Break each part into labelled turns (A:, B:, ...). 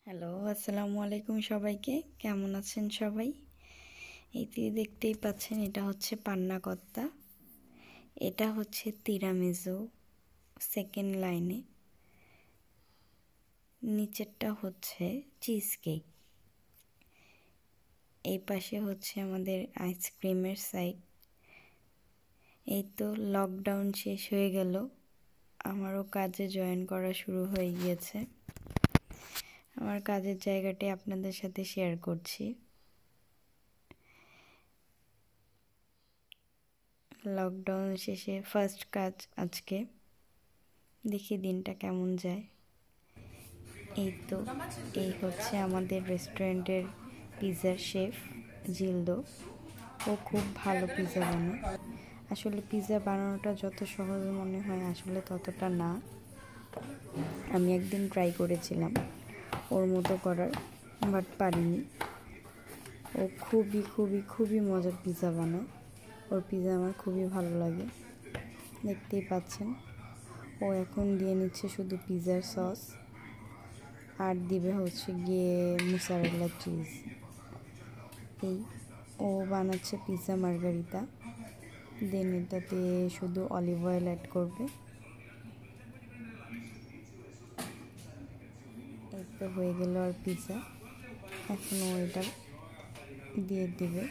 A: Hello, আসসালামু আলাইকুম সবাইকে। কেমন আছেন সবাই? এই দেখতেই পাচ্ছেন, এটা হচ্ছে পান্না কত্তা, এটা হচ্ছে তিরামিজু সেকেন্ড লাইনে, নিচেরটা হচ্ছে চিজ কেক। এই পাশে হচ্ছে আমাদের আইসক্রিমের সাইড। এই তো লকডাউন শেষ হয়ে গেল, আমারও কাজে জয়েন করা শুরু হয়ে গিয়েছে। আমার কাজের জায়গাটি আপনাদের সাথে শেয়ার করছি। লকডাউন শেষে ফার্স্ট কাজ আজকে, দেখি দিনটা কেমন যায়। এই তো এই হচ্ছে আমাদের রেস্টুরেন্টের পিৎজার শেফ জিলদো। ও খুব ভালো পিৎজা বানায়। আসলে পিৎজা বানানোটা যত সহজ মনে হয় আসলে ততটা না। আমি একদিন ট্রাই করেছিলাম ওর মতো করার, বাট পারিনি। ও খুবই খুবই খুবই মজার পিৎজা বানায়। ওর পিৎজা আমার খুবই ভালো লাগে, দেখতেই পাচ্ছেন। ও এখন দিয়ে নিচ্ছে শুধু পিৎজার সস, আর দিবে হচ্ছে গিয়ে মোজারেলা চিজ। এই ও বানাচ্ছে পিৎজা মার্গারিতা, দেন এটাতে শুধু অলিভ অয়েল অ্যাড করবে। এই তো হয়ে গেল আর পিৎজা। এখন ও এটা দিয়ে দিবে।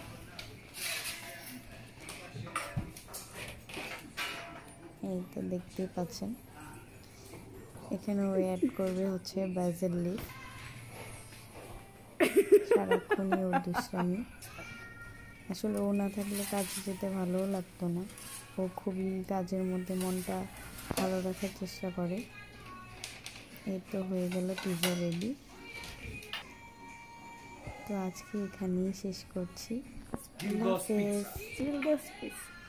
A: এই তো দেখতেই পাচ্ছেন, এখানে ও অ্যাড করবে হচ্ছে ব্যাজেল লিফ। সারাক্ষণই ওর দুষ্টামি। আসলে ও না থাকলে কাজে যেতে ভালোও লাগতো না। ও খুবই কাজের মধ্যে মনটা ভালো রাখার চেষ্টা করে। এই তো হয়ে গেল পিৎজা রেডি। তো আজকে এখানেই শেষ করছি। আল্লাহ হাফেজ।